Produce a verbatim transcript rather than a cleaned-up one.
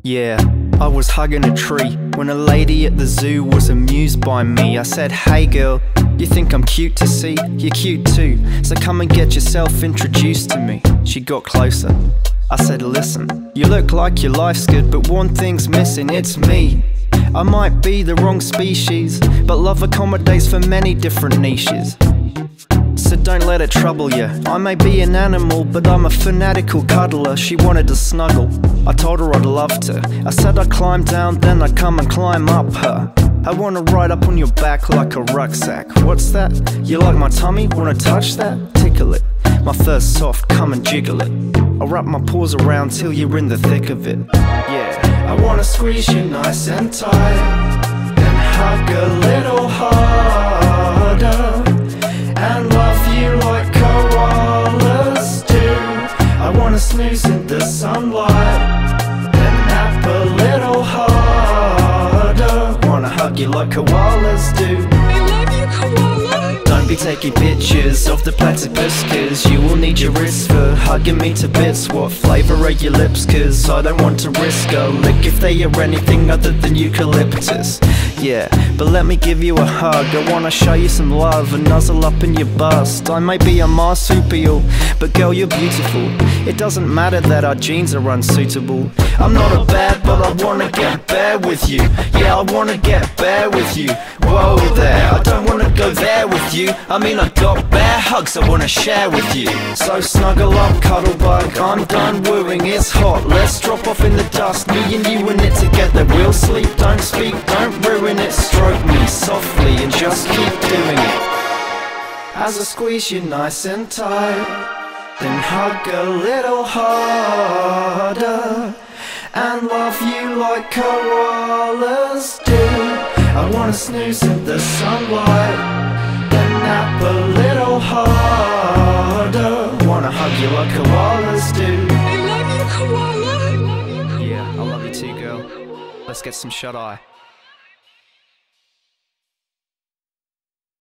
Yeah, I was hugging a tree when a lady at the zoo was amused by me. I said, hey girl, you think I'm cute to see? You're cute too, so come and get yourself introduced to me. She got closer. I said, listen, you look like your life's good, but one thing's missing, it's me. I might be the wrong species, but love accommodates for many different niches. So don't let it trouble you. I may be an animal, but I'm a fanatical cuddler. She wanted to snuggle. I told her I'd love to. I said I'd climb down, then I'd come and climb up her. I wanna ride up on your back like a rucksack. What's that? You like my tummy? Wanna touch that? Tickle it. My fur's soft, come and jiggle it. I'll wrap my paws around till you're in the thick of it. Yeah, I wanna squeeze you nice and tight, then hug a little harder, and love you like koalas do. I wanna snooze in the sunlight, then nap a little harder. Wanna hug you like koalas do. I love you, koala. Don't be taking pictures of the platypus, cause you will need your wrist for hugging me to bits. What flavour are your lips? Cause I don't want to risk a lick if they are anything other than eucalyptus. Yeah, but let me give you a hug. I wanna show you some love and nuzzle up in your bust. I may be a marsupial, but girl, you're beautiful. It doesn't matter that our genes are unsuitable. I'm not a bear, but I wanna get bare with you. Yeah, I wanna get bare with you. Whoa there, I don't wanna go there with you. I mean, I got bare hugs I wanna share with you. So snuggle up, cuddle bug, I'm done wooing, it's hot. Let's drop off in the dust, me and you in it together. We'll sleep, don't speak, don't ruin it. Stroke me softly and just keep doing it. As I squeeze you nice and tight, then hug a little harder, and love you like koalas do. I wanna snooze in the sunlight, then nap a little harder. Wanna hug you like koalas do. I love you, koala. Yeah, I love you too, girl. Let's get some shut-eye.